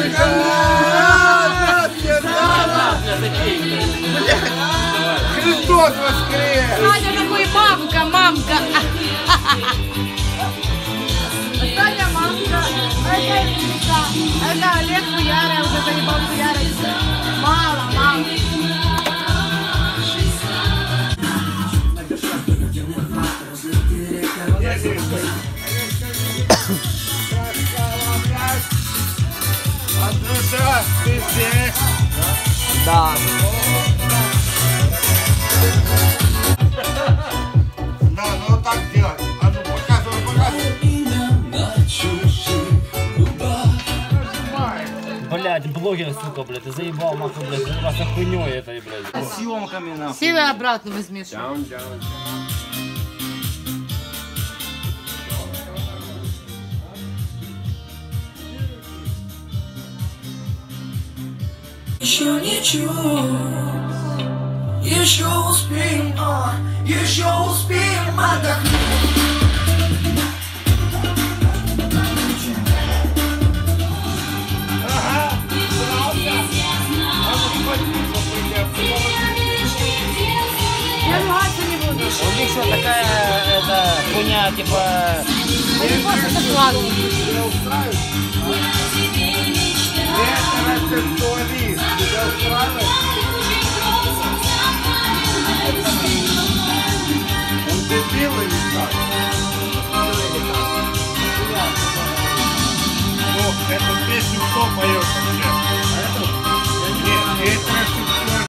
Христос воскрес! Саня такой мамка. Саня мамка, это Ильича, это Олег Хуяря, уже заебал Хуяря. Мало. Андрюша, ты здесь? Да. Да, ну вот так делать. А ну показывай. Блядь, блогер, сука, блядь, ты заебал нахуй, блядь, заниматься хуйней этой, блядь. Съемками нахуй. Силы обратно возьмешь. Еще ничего, еще успеем отдохнуть. Я ругаться не буду. У них что, такая, это, хуйня, типа... Они просто складывают. Это рецептуалист. Тебя устраивает?